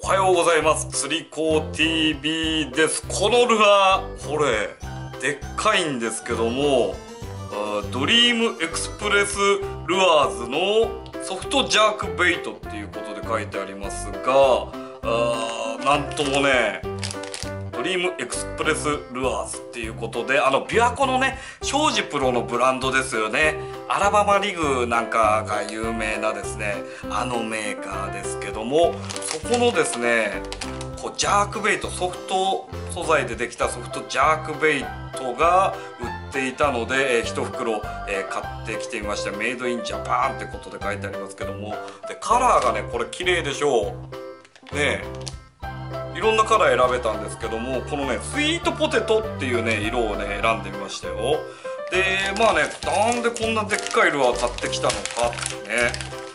おはようございます。釣り子 TV です。このルアー、これでっかいんですけども、ドリームエクスプレスルアーズのソフトジャークベイトっていうことで書いてありますが、なんともね、ドリームエクスプレスルアーズっていうことで、琵琶湖のね、庄司プロのブランドですよね。アラバマリグなんかが有名なですね、あのメーカーですけども、そこのですね、こうジャークベイト、ソフト素材でできたソフトジャークベイトが売っていたので、1袋、買ってきてみました。メイドインジャパンってことで書いてありますけども、でカラーがね、これ綺麗でしょうね。いろんなカラー選べたんですけども、このねスイートポテトっていうね色をね選んでみましたよ。でまあね、なんでこんなでっかいルアー買ってきたのかってね、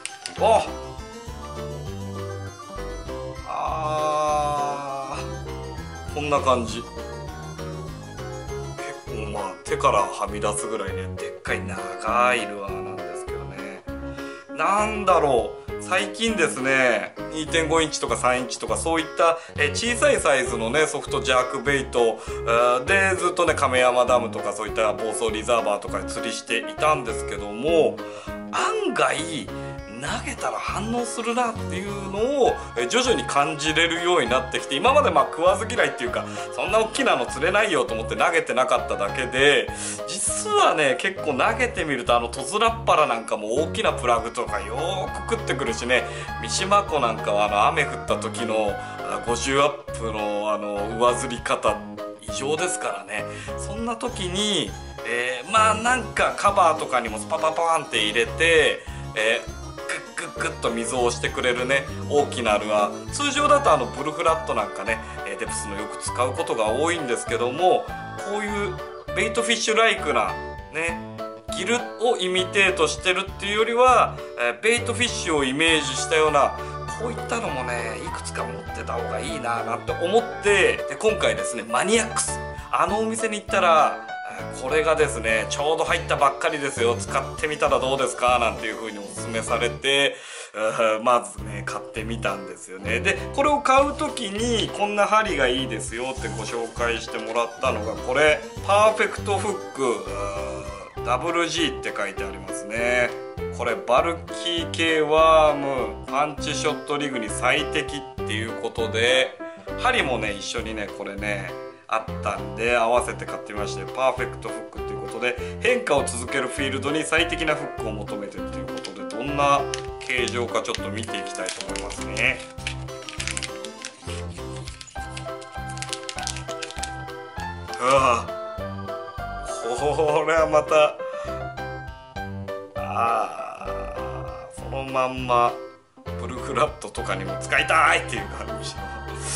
こんな感じ。結構まあ手からはみ出すぐらいね、でっかい長いルアーなんですけどね。なんだろう、最近ですね 2.5 インチとか3インチとかそういった小さいサイズのねソフトジャークベイトでずっとね亀山ダムとかそういった房総リザーバーとかで釣りしていたんですけども、案外投げたら反応するなっていうのを徐々に感じれるようになってきて、今までまあ食わず嫌いっていうか、そんな大きなの釣れないよと思って投げてなかっただけで、実はね結構投げてみるとトズラッパラなんかも大きなプラグとかよーく食ってくるしね、三島湖なんかは雨降った時の50アップの上釣り方異常ですからね。そんな時に、まあなんかカバーとかにもスパパパーンって入れて、グッグッと水を押してくれるね大きなルアー、通常だとブルフラットなんかねデプスのよく使うことが多いんですけども、こういうベイトフィッシュライクなねギルをイミテートしてるっていうよりは、ベイトフィッシュをイメージしたようなこういったのもねいくつか持ってた方がいいななんて思って、で今回ですねマニアックスお店に行ったらこれがですねちょうど入ったばっかりですよ、使ってみたらどうですかなんていう風におすすめされて、まずね買ってみたんですよね。でこれを買う時にこんな針がいいですよってご紹介してもらったのが、これパーフェクトフックWG って書いてありますね。これバルキー系ワームパンチショットリグに最適っていうことで、針もね一緒にねこれねあったんで合わせて買ってみまして、パーフェクトフックということで変化を続けるフィールドに最適なフックを求めてということで、どんな形状かちょっと見ていきたいと思いますね。これはまたそのまんまブルフラットとかにも使いたいっていう感じの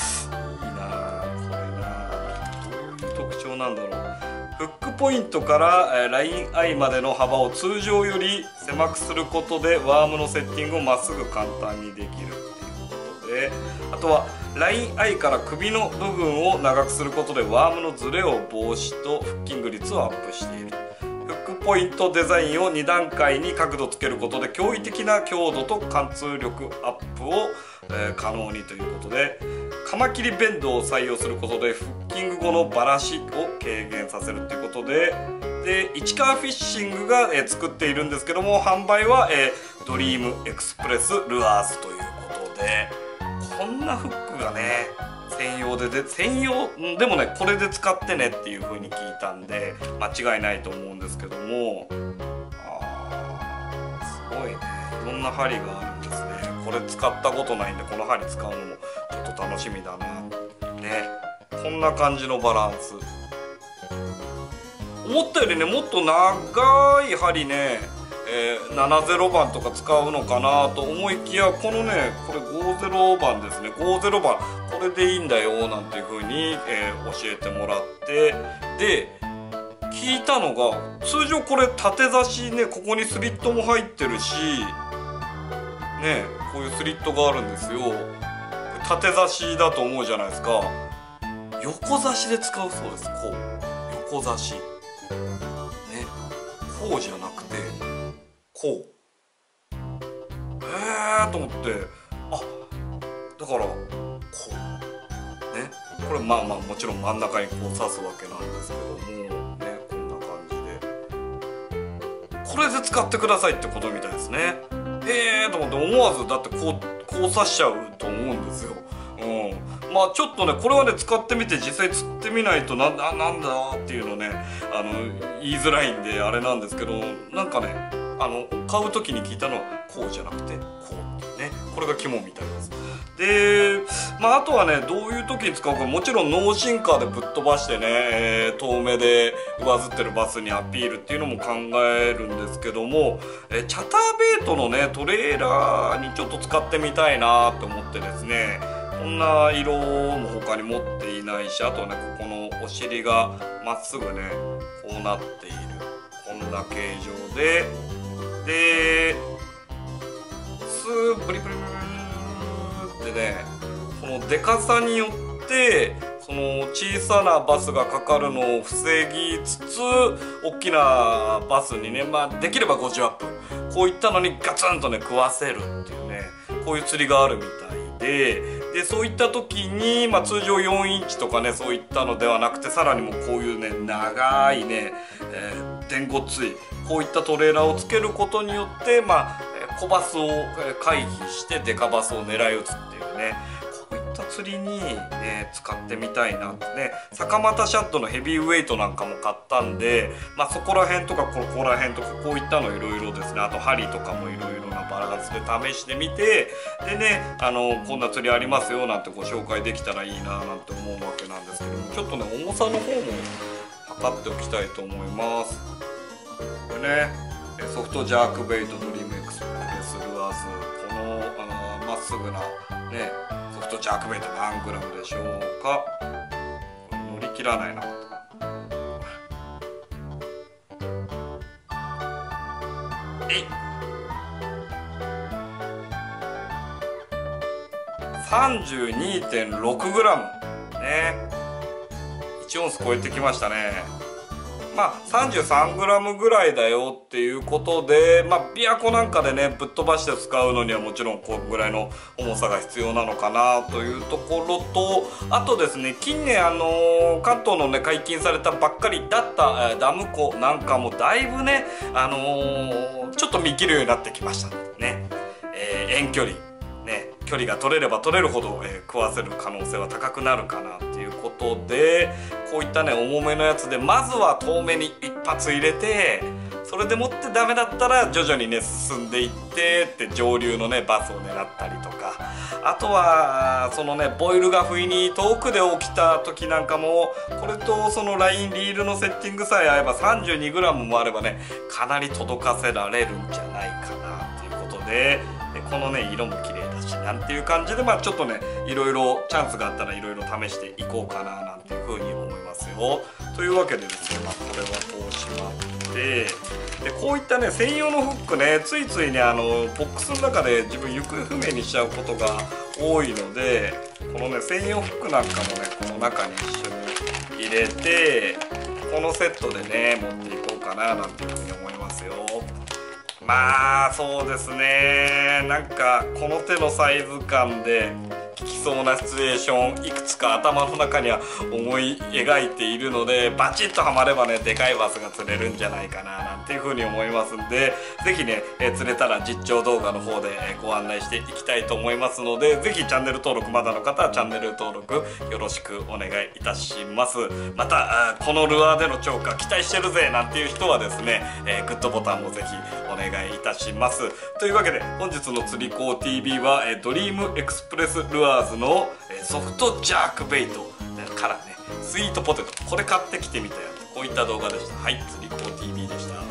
特徴なんだろう。フックポイントからラインアイまでの幅を通常より狭くすることでワームのセッティングをまっすぐ簡単にできるっていうことで、あとはラインアイから首の部分を長くすることでワームのズレを防止とフッキング率をアップしている。フックポイントデザインを2段階に角度つけることで驚異的な強度と貫通力アップを可能にということで、カマキリベンドを採用することでフッキング後のバラシを軽減させるということで、市川フィッシングが作っているんですけども、販売はドリームエクスプレスルアーズということで、こんなフックがね専用でもねこれで使ってねっていう風に聞いたんで間違いないと思うんですけども、すごいね、いろんな針があるんですね。これ使ったことないんでこの針使うのもちょっと楽しみだなね。こんな感じのバランス、思ったよりねもっと長い針ね、70番とか使うのかなと思いきや、このねこれ50番ですね、50番これでいいんだよなんていう風に、教えてもらって、で聞いたのが、通常これ縦刺しねここにスリットも入ってるしね、こういうスリットがあるんですよ。縦刺しだと思うじゃないですか。横刺しで使うそうです。こう横刺しね、こうじゃなくてこうと思って、だからこうね、これまあまあもちろん真ん中にこう刺すわけなんですけどもね、こんな感じでこれで使ってくださいってことみたいですね。と思って思わずだってこう刺しちゃうと思うんですよ。まあちょっとねこれはね使ってみて実際釣ってみないとなんだっていうのね言いづらいんであれなんですけど、なんかね買う時に聞いたのはこうじゃなくてこうっていうね、これが肝みたいです。でまああとはねどういう時に使うか、もちろんノーシンカーでぶっ飛ばしてね、遠目で上ずってるバスにアピールっていうのも考えるんですけども、チャターベイトのねトレーラーにちょっと使ってみたいなと思ってですね、こんな色も他に持っていないし、あとねここのお尻がまっすぐねこうなっているこんな形状で、スーブリブリブリってね、このでかさによってその小さなバスがかかるのを防ぎつつ大きなバスにね、まあできれば50アップこういったのにガツンとね食わせるっていうね、こういう釣りがあるみたいで、そういった時に、まあ、通常4インチとかねそういったのではなくて、さらにもこういうね長いね、電ごっついこういったトレーラーをつけることによって、まあ小バスを回避してデカバスを狙い撃つっていうね、こういった釣りに、使ってみたいなってね。坂又シャットのヘビーウェイトなんかも買ったんで、まあ、そこら辺とかここら辺とかこういったのいろいろですね、あと針とかもいろいろなバランスで試してみて、でねこんな釣りありますよなんてご紹介できたらいいななんて思うわけなんですけども、ちょっとね重さの方も測っておきたいと思います。これねソフトジャークベイトドリームエクスプレスルアーズ、このまっすぐなねソフトジャークベイト何グラムでしょうか。乗り切らないな。32.6 グラムね、1オンス超えてきましたね。まあ33グラムぐらいだよっていうことで、まあ琵琶湖なんかでねぶっ飛ばして使うのにはもちろんこのぐらいの重さが必要なのかなというところと、あとですね近年関東のね解禁されたばっかりだったダム湖なんかもだいぶねちょっと見切るようになってきましたね。遠距離ね、距離が取れれば取れるほど、食わせる可能性は高くなるかなっていうことで、こういったね重めのやつでまずは遠目に一発入れて、それでもってダメだったら徐々にね進んでいってって上流のねバスを狙ったりとか、あとはそのねボイルが不意に遠くで起きた時なんかも、これとそのラインリールのセッティングさえ合えば 32g もあればねかなり届かせられるんじゃないかなっていうことで、このね色も綺麗だしなんていう感じで、まあちょっとねいろいろチャンスがあったらいろいろ試していこうかななんていうふうに思いますよ。というわけでですね、まあこれはこうしまって、でこういったね専用のフックねついついねボックスの中で自分行方不明にしちゃうことが多いので、このね専用フックなんかもねこの中に一緒に入れてこのセットでね持っていこうかななんていうふうに思いますよ。まあそうですね、なんかこの手のサイズ感で効きそうなシチュエーションいくつか頭の中には思い描いているので、バチッとはまればねでかいバスが釣れるんじゃないかななんていうふうに思いますんで、是非ね、釣れたら実況動画の方でご案内していきたいと思いますので、是非チャンネル登録まだの方はチャンネル登録よろしくお願いいたします。またこのルアーでの超過期待してるぜなんていう人はですね、グッドボタンも是非お願いいたします。というわけで本日の釣り子 TV はドリームエクスプレスルアーズのソフトジャークベイトからねスイートポテトこれ買ってきてみたよ、こういった動画でした。はい、釣り子 TV でした。